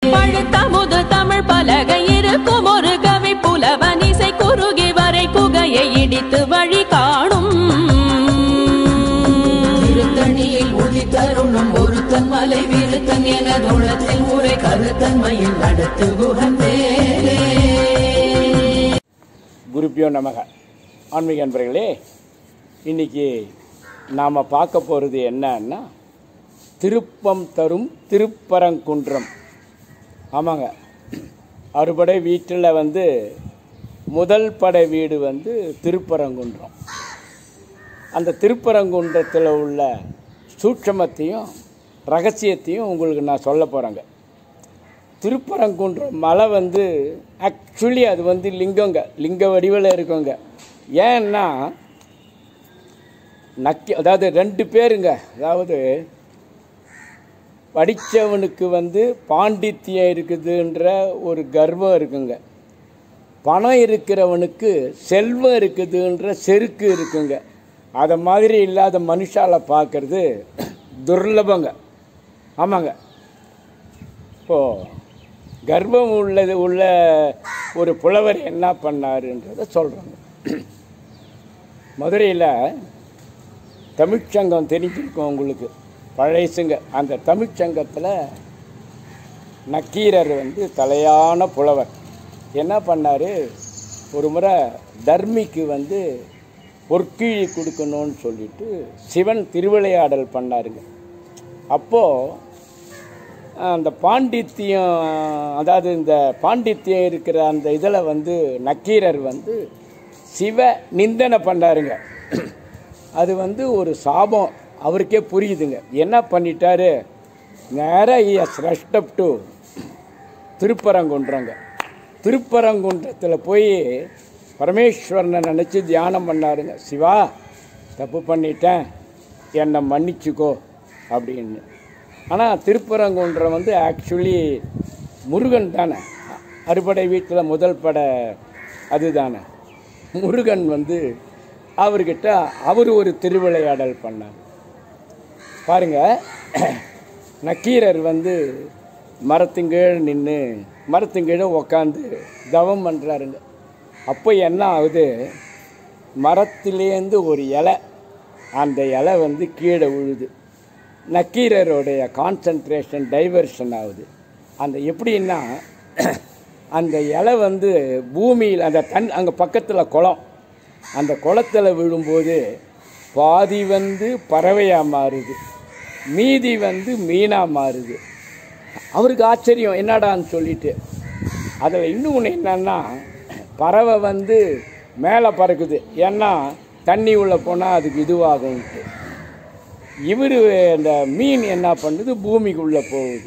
பழுத்தமுது தமிழ் பலகை இருக்கும் ஒரு கவி புலவன் இசை குறுகி வரை குகையை இடித்து வழி காணும் திருத்தணியில் உதி தருணம் ஒருத்தன் மலை விருத்தன் என தோளத்தில் முறை கருத்தன்மையில் நடத்து குகந்தே. குருப்பியோ நமக. ஆன்மீக அன்பர்களே, இன்னைக்கு நாம் பார்க்க போகிறது என்னன்னா திருப்பம் தரும் திருப்பரங்குன்றம். ஆமாங்க, அறுபடை வீட்டில் முதல் படை வீடு திருப்பரங்குன்றம். அந்த திருப்பரங்குன்றத்தில் உள்ள சூட்சமத்தையும் ரகசியத்தையும் உங்களுக்கு நான் சொல்ல போகிறேங்க. திருப்பரங்குன்றம் மலை ஆக்சுவலி அது லிங்க வடிவில் இருக்குங்க. ஏன்னா அதாவது ரெண்டு பேருங்க, அதாவது படித்தவனுக்கு பாண்டித்தியம் இருக்குதுன்ற ஒரு கர்வம் இருக்குங்க, பணம் இருக்கிறவனுக்கு செல்வம் இருக்குதுன்ற செருக்கு இருக்குங்க. அதை மாதிரி இல்லாத மனுஷால பார்க்கறது துர்லபங்க. ஆமாங்க, இப்போது கர்ப்பம் உள்ள ஒரு புலவர் என்ன பண்ணாருன்றதை சொல்கிறாங்க. மதுரையில் தமிழ்ச்சங்கம் தெரிஞ்சிருக்கும் உங்களுக்கு, பழைசுங்க. அந்த தமிழ்ச்சங்கத்தில் நக்கீரர் தலையான புலவர் என்ன பண்ணார், ஒரு முறை தர்மிக்கு பொற்கிழி கொடுக்கணும்னு சொல்லிட்டு சிவன் திருவிளையாடல் பண்ணாருங்க. அப்போது அந்த பாண்டித்தியம், அதாவது இந்த பாண்டித்தியம் இருக்கிற அந்த இதில் நக்கீரர் சிவ நிந்தனை பண்ணாருங்க. அது ஒரு சாபம் அவருக்கே புரியுதுங்க. என்ன பண்ணிட்டாரு, நேராக ஸ்ரஷ்டப் டு திருப்பரங்குன்றங்க. திருப்பரங்குன்றத்தில் போய் பரமேஸ்வரனை நினச்சி தியானம் பண்ணாருங்க. சிவா, தப்பு பண்ணிட்டேன், என்னை மன்னிச்சுக்கோ அப்படின்னு. ஆனால் திருப்பரங்குன்றம் ஆக்சுவலி முருகன் தானே, அறுபடை வீட்டில் முதல் படை அது தானே. முருகன் அவர்கிட்ட அவர் ஒரு திருவிளையாடல் பண்ணார் பாருங்க. நக்கீரர் மரத்துங்கீழ் நின்று மரத்துங்கீழே உக்காந்து தவம் பண்ணுறாருங்க. அப்போ என்ன ஆகுது, மரத்திலேருந்து ஒரு இலை, அந்த இலை கீழே விழுது. நக்கீரருடைய கான்சன்ட்ரேஷன் டைவர்ஷன் ஆகுது. அந்த எப்படின்னா, அந்த இலை பூமியில் அந்த அங்கே பக்கத்தில் குளம், அந்த குளத்தில் விழும்போது பாதி பறவையாக மாறுது, மீதி மீனாக மாறுது. அவருக்கு ஆச்சரியம் என்னடான்னு சொல்லிட்டு. அதில் இன்னொன்று என்னன்னா, பறவை மேலே பறக்குது, ஏன்னா தண்ணி உள்ளே போனால் அதுக்கு இதுவாகும்ட்டு. இவர் அந்த மீன் என்ன பண்ணுது, பூமிக்குள்ளே போகுது,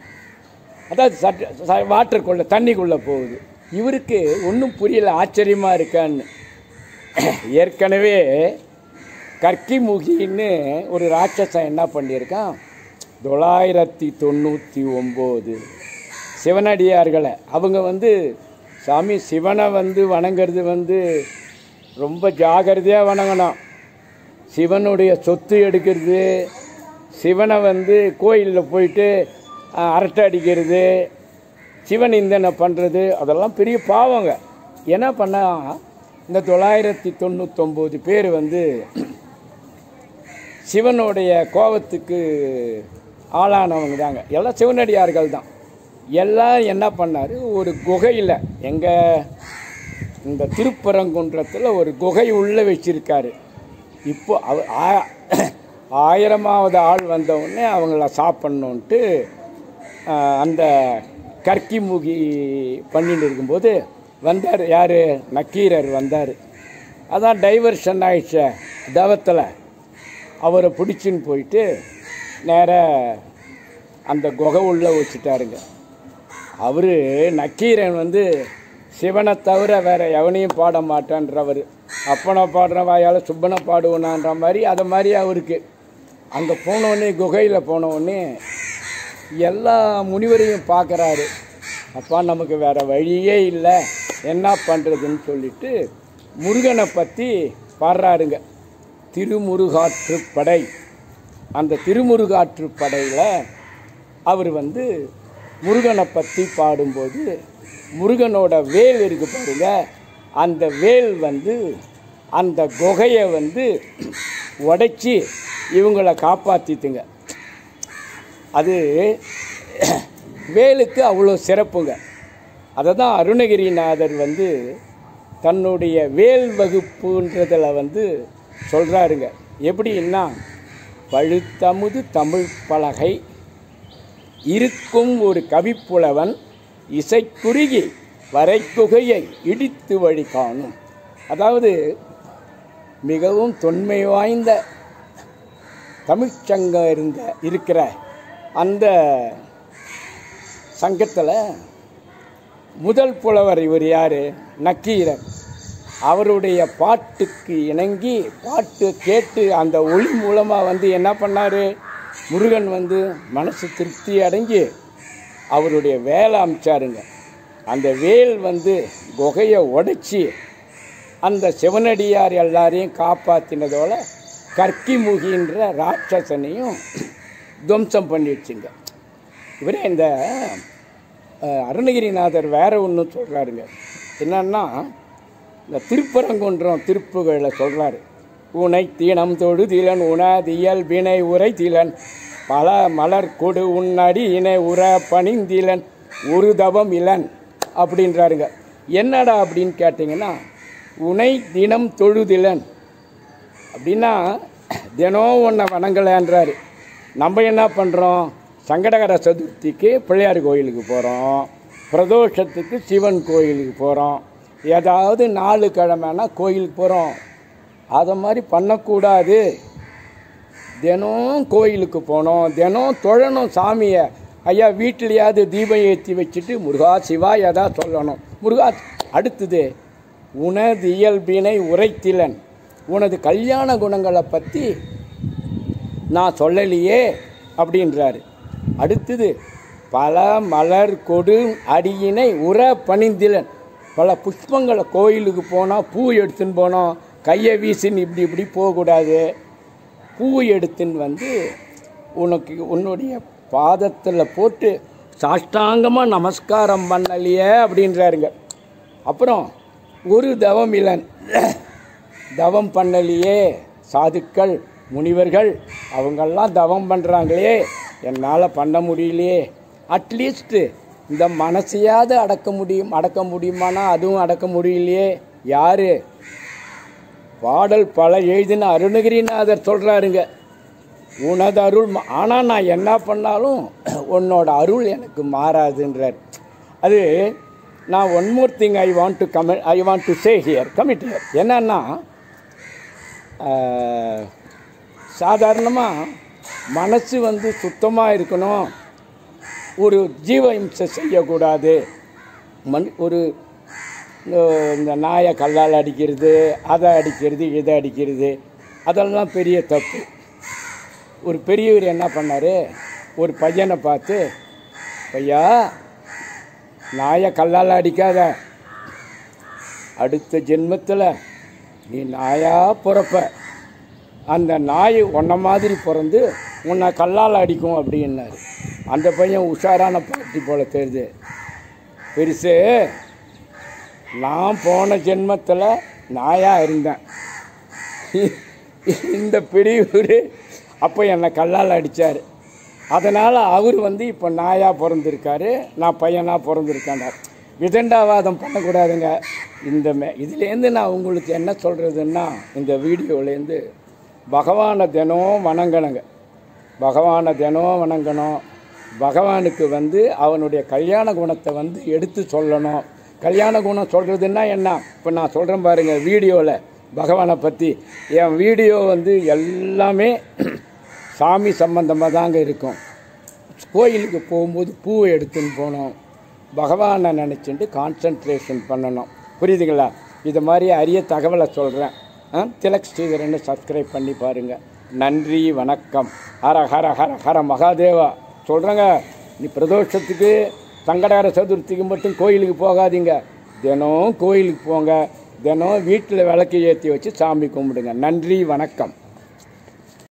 அதாவது வாட்டருக்குள்ளே தண்ணிக்குள்ளே போகுது. இவருக்கு ஒன்றும் புரியல, ஆச்சரியமாக இருக்கான்னு. ஏற்கனவே கற்கிமுகின்னு ஒரு ராட்சசன் என்ன பண்ணியிருக்கான், 999 சிவனடியார்களை அவங்க சாமி சிவனை வணங்கிறது ரொம்ப ஜாகிரதையாக வணங்கணும். சிவனுடைய சொத்து எடுக்கிறது, சிவனை கோயிலில் போயிட்டு அரட்டை அடிக்கிறது, சிவன் இந்தனை பண்ணுறது, அதெல்லாம் பெரிய பாவங்க. என்ன பண்ணால் இந்த 999 பேர் சிவனுடைய கோபத்துக்கு ஆளானவங்க தாங்க, எல்லாம் சிவனடியார்கள் தான். எல்லாம் என்ன பண்ணார், ஒரு குகையில், எங்கள் இந்த திருப்பரங்குன்றத்தில் ஒரு குகை உள்ளே வச்சிருக்காரு. இப்போ அவர் 1000வது ஆள் வந்தவுடனே அவங்கள சாப்பிட்ணுன்ட்டு அந்த கற்கிமுகி பண்ணிட்டு இருக்கும்போது வந்தார். யார், நக்கீரர் வந்தார். அதான் டைவர்ஷன் ஆயிடுச்ச தவத்தில். அவரை பிடிச்சின்னு போயிட்டு நேராக அந்த குகை உள்ளே வச்சுட்டாருங்க. அவர் நக்கீரன் சிவனை தவிர வேறு எவனையும் பாட மாட்டான்றவர். அப்பனை பாடுற வாயால் சுப்பனை பாடுவனான்ற மாதிரி, அதை மாதிரி அவருக்கு. அங்கே போனோடனே, குகையில் போனோடனே எல்லா முனிவரையும் பார்க்குறாரு. அப்பா, நமக்கு வேறு வழியே இல்லை, என்ன பண்ணுறதுன்னு சொல்லிட்டு முருகனை பற்றி பாடுறாருங்க. திருமுருகாற்றுப்படை. அந்த திருமுருகாற்றுப்படையில் அவர் முருகனை பற்றி பாடும்போது முருகனோட வேல் இருக்கு பாருங்க, அந்த வேல் வந்து அந்த குகையை வந்து உடைச்சி இவங்களை காப்பாற்றிட்டுங்க. அது வேலுக்கு அவ்வளோ சிறப்புங்க. அதை தான் அருணகிரிநாதர் வந்து தன்னுடைய வேல் வகுப்புன்றதில் வந்து சொல்கிறாருங்க. எப்படின்னா, பழுத்தமுது தமிழ் பலகை இருக்கும் ஒரு கவிப்புலவன் இசைக்குறுகி வரைக்குகையை இடித்து வழி காணும். அதாவது மிகவும் தொன்மை வாய்ந்த தமிழ்ச்சங்கம் இருக்கிற அந்த சங்கத்தில் முதல் புலவர் இவர் யார்? நக்கீரர். அவருடைய பாட்டுக்கு இணங்கி பாட்டு கேட்டு அந்த ஒளி மூலமாக வந்து என்ன பண்ணார்? முருகன் வந்து மனசு திருப்தி அடைஞ்சு அவருடைய வேலை அமைச்சாருங்க. அந்த வேல் வந்து குகையை உடைச்சி அந்த சிவனடியார் எல்லாரையும் காப்பாற்றினதோட கற்கிமுகின்ற ராட்சசனையும் துவம்சம் பண்ணிடுச்சுங்க. இவரே இந்த அருணகிரிநாதர் வேற ஒன்று சொல்கிறாருங்க. என்னன்னா, இந்த திருப்பரங்குன்றம் திருப்புகளை சொல்கிறாரு. உனை தீனம் தொழுதிலன் உணதியல் வினை உரை திலன் பல மலர் கொடு உன்னடி இணை உற பணிந்திலன் ஒரு தவம் இலன் அப்படின்றாருங்க. என்னடா அப்படின்னு கேட்டிங்கன்னா, உனை தினம் தொழுதிலன் அப்படின்னா தினம் ஒன்றை வணங்கலைன்றாரு. நம்ம என்ன பண்ணுறோம்? சங்கடகர சதுர்த்திக்கு பிள்ளையார் கோயிலுக்கு போகிறோம், பிரதோஷத்துக்கு சிவன் கோயிலுக்கு போகிறோம், ஏதாவது 4 கிழமைனா கோயிலுக்கு போகிறோம். அதை மாதிரி பண்ணக்கூடாது. தினம் கோயிலுக்கு போகணும், தினம் தொழணும் சாமியை. ஐயா வீட்டிலையாவது தீபம் ஏற்றி வச்சுட்டு முருகா சிவா எதா சொல்லணும். முருகா அடுத்தது உனது இயல்பினை உரைத்திலன், உனது கல்யாண குணங்களை பற்றி நான் சொல்லலையே அப்படின்றாரு. அடுத்தது பல மலர் கொடு அடியினை உற பணிந்திலன், பல புஷ்பங்களை கோயிலுக்கு போனால் பூ எடுத்துன்னு போனோம், கையை வீசின்னு இப்படி போகக்கூடாது. பூ எடுத்துன்னு வந்து உனக்கு உன்னுடைய பாதத்தில் போட்டு சாஷ்டாங்கமாக நமஸ்காரம் பண்ணலையே அப்படின்றாருங்க. அப்புறம் ஒரு தவம் இலன், தவம் பண்ணலையே சாதுக்கள் முனிவர்கள் அவங்கெல்லாம் தவம் பண்ணுறாங்களே, என்னால் பண்ண முடியலையே. அட்லீஸ்ட்டு இந்த மனசையாவது அடக்க முடியுமானா அதுவும் அடக்க முடியலையே. யார்? பாடல் பல எழுதின அருணகிரிநாதர் சொல்கிறாருங்க. உனது அருள் ஆனால் நான் என்ன பண்ணாலும் உன்னோட அருள் எனக்கு மாறாதுன்றார். அது நான் one more thing I want to say here, commit here. என்னன்னா, சாதாரணமாக மனசு வந்து சுத்தமாக இருக்கணும், ஒரு ஜீவ இம்சை செய்யக்கூடாது. ஒரு இந்த நாயை கல்லால் அடிக்கிறது, அதை அடிக்கிறது, இதை அடிக்கிறது, அதெல்லாம் பெரிய தப்பு. ஒரு பெரியவர் என்ன பண்ணார்? ஒரு பையனை பார்த்து, ஐயா நாயை கல்லால் அடிக்காத, அடுத்த ஜென்மத்தில் நீ நாயாக பிறப்ப, அந்த நாய் உன்ன மாதிரி பிறந்து உன்னை கல்லால் அடிக்கும் அப்படின்னாரு. அந்த பையன் உஷாரான பாட்டி போல தெரியுது. பெருசு, நான் போன ஜென்மத்தில் நாயாக இருந்தேன், இந்த பெரியவர் அப்போ என்னை கல்லால் அடித்தார், அதனால் அவர் வந்து இப்போ நாயாக பிறந்திருக்காரு, நான் பையனாக பிறந்திருக்கேன்டார். விதண்டாவாதம் பண்ணக்கூடாதுங்க. இதுலேருந்து நான் உங்களுக்கு என்ன சொல்கிறதுன்னா, இந்த வீடியோலேருந்து பகவானை தினம் வணங்கணுங்க, பகவானை தினம் வணங்கணும். பகவானுக்கு வந்து அவனுடைய கல்யாண குணத்தை வந்து எடுத்து சொல்லணும். கல்யாண குணம் சொல்கிறதுன்னா என்ன? இப்போ நான் சொல்கிறேன் பாருங்கள் வீடியோவில் பகவானை பற்றி. என் வீடியோ வந்து எல்லாமே சாமி சம்பந்தமாக தாங்க இருக்கும். கோயிலுக்கு போகும்போது பூவை எடுத்துன்னு போகணும், பகவானை நினச்சிட்டு கான்சன்ட்ரேஷன் பண்ணணும். புரியுதுங்களா? இது மாதிரி அரிய தகவலை சொல்கிறேன். திலக் ஸ்ரீதரன்னு சப்ஸ்கிரைப் பண்ணி பாருங்கள். நன்றி, வணக்கம். ஹர ஹர ஹர ஹர மகாதேவா. சொல்கிறேங்க, நீ பிரதோஷத்துக்கு சங்கடகர சதுர்த்திக்கு மட்டும் கோயிலுக்கு போகாதீங்க, தினம் கோயிலுக்கு போங்க, தினம் வீட்டில் விளக்கு ஏற்றி வச்சு சாமி கும்பிடுங்க. நன்றி, வணக்கம்.